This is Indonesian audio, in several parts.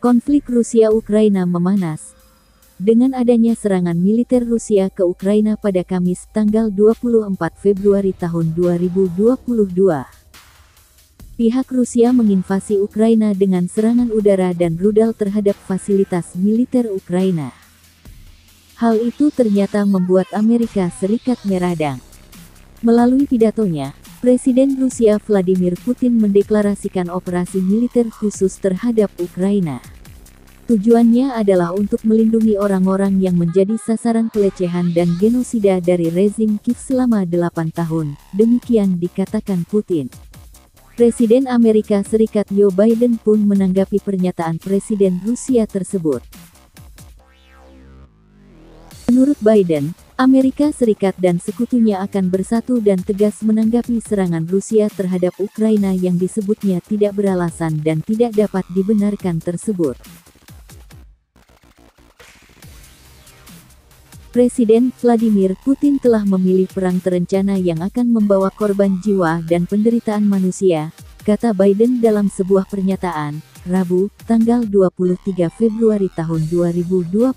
Konflik Rusia-Ukraina memanas. Dengan adanya serangan militer Rusia ke Ukraina pada Kamis tanggal 24 Februari tahun 2022, pihak Rusia menginvasi Ukraina dengan serangan udara dan rudal terhadap fasilitas militer Ukraina. Hal itu ternyata membuat Amerika Serikat meradang. Melalui pidatonya, Presiden Rusia Vladimir Putin mendeklarasikan operasi militer khusus terhadap Ukraina. Tujuannya adalah untuk melindungi orang-orang yang menjadi sasaran pelecehan dan genosida dari rezim Kiev selama 8 tahun, demikian dikatakan Putin. Presiden Amerika Serikat Joe Biden pun menanggapi pernyataan Presiden Rusia tersebut. Menurut Biden, Amerika Serikat dan sekutunya akan bersatu dan tegas menanggapi serangan Rusia terhadap Ukraina yang disebutnya tidak beralasan dan tidak dapat dibenarkan tersebut. Presiden Vladimir Putin telah memilih perang terencana yang akan membawa korban jiwa dan penderitaan manusia, kata Biden dalam sebuah pernyataan, Rabu, tanggal 23 Februari tahun 2022.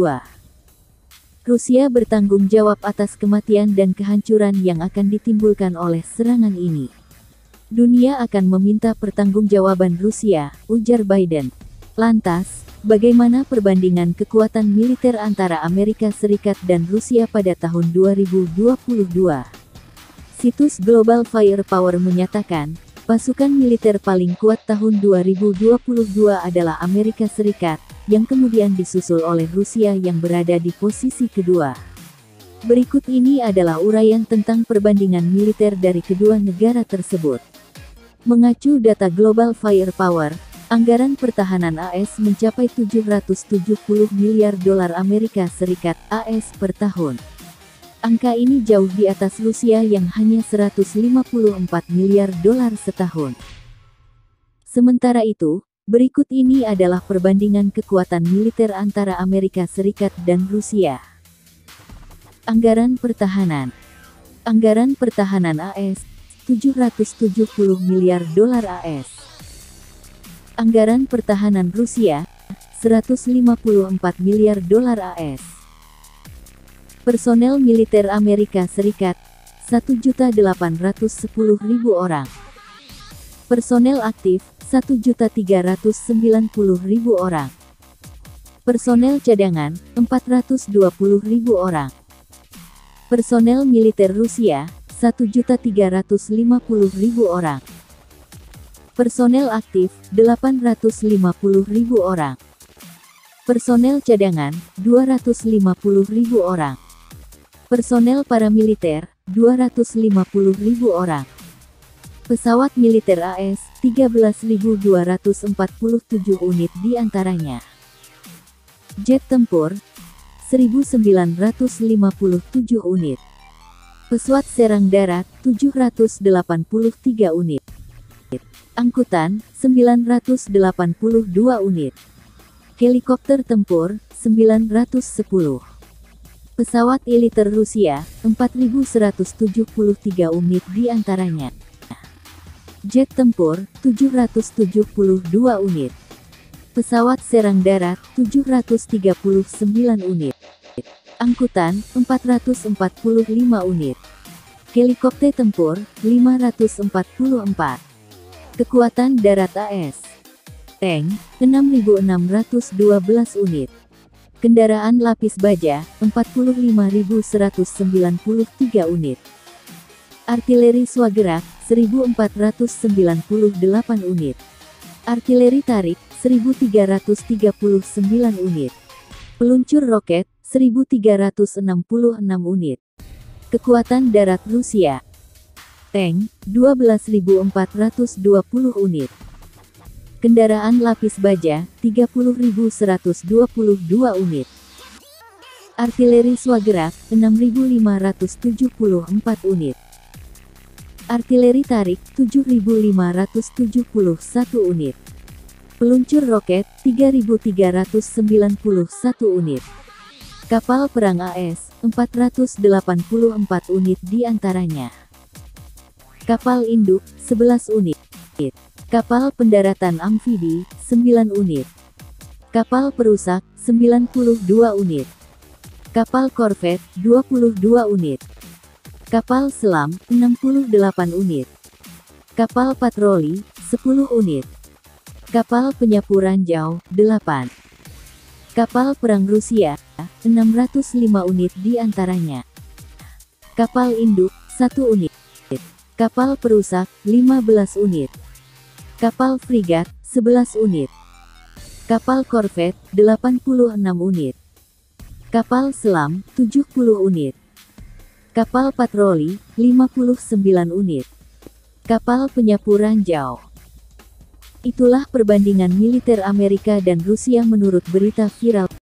Rusia bertanggung jawab atas kematian dan kehancuran yang akan ditimbulkan oleh serangan ini. Dunia akan meminta pertanggungjawaban Rusia, ujar Biden. Lantas, bagaimana perbandingan kekuatan militer antara Amerika Serikat dan Rusia pada tahun 2022? Situs Global Firepower menyatakan, pasukan militer paling kuat tahun 2022 adalah Amerika Serikat, yang kemudian disusul oleh Rusia yang berada di posisi kedua. Berikut ini adalah uraian tentang perbandingan militer dari kedua negara tersebut. Mengacu data Global Firepower, anggaran pertahanan AS mencapai 770 miliar dolar Amerika Serikat (AS) per tahun. Angka ini jauh di atas Rusia yang hanya 154 miliar dolar setahun. Sementara itu, berikut ini adalah perbandingan kekuatan militer antara Amerika Serikat dan Rusia. Anggaran pertahanan. Anggaran pertahanan AS, 770 miliar dolar AS. Anggaran pertahanan Rusia, 154 miliar dolar AS. Personel militer Amerika Serikat, 1.810.000 orang. Personel aktif, 1.390.000 orang. Personel cadangan, 420.000 orang. Personel militer Rusia, 1.350.000 orang. Personel aktif, 850.000 orang. Personel cadangan, 250.000 orang. Personel paramiliter, 250.000 orang. Pesawat militer AS, 13.247 unit diantaranya. Jet tempur, 1.957 unit. Pesawat serang darat, 783 unit. Angkutan, 982 unit. Helikopter tempur, 910. Pesawat militer Rusia, 4.173 unit diantaranya. Jet tempur, 772 unit. Pesawat serang darat, 739 unit. Angkutan, 445 unit. Helikopter tempur, 544. Kekuatan darat AS. Tank, 6.612 unit. Kendaraan lapis baja, 45.193 unit. Artileri swagerak, 1.498 unit. Artileri tarik, 1.339 unit. Peluncur roket, 1.366 unit. Kekuatan darat Rusia. Tank, 12.420 unit. Kendaraan lapis baja, 30.122 unit. Artileri swagerak, 6.574 unit. Artileri tarik, 7.571 unit. Peluncur roket, 3.391 unit. Kapal perang AS, 484 unit diantaranya. Kapal induk, 11 unit. Kapal pendaratan amfibi, 9 unit. Kapal perusak, 92 unit. Kapal korvet, 22 unit. Kapal selam, 68 unit. Kapal patroli, 10 unit. Kapal penyapu ranjau, 8. Kapal perang Rusia, 605 unit diantaranya. Kapal induk, 1 unit. Kapal perusak, 15 unit. Kapal frigat, 11 unit. Kapal korvet, 86 unit. Kapal selam, 70 unit. Kapal patroli, 59 unit. Kapal penyapu ranjau. Itulah perbandingan militer Amerika dan Rusia menurut berita viral.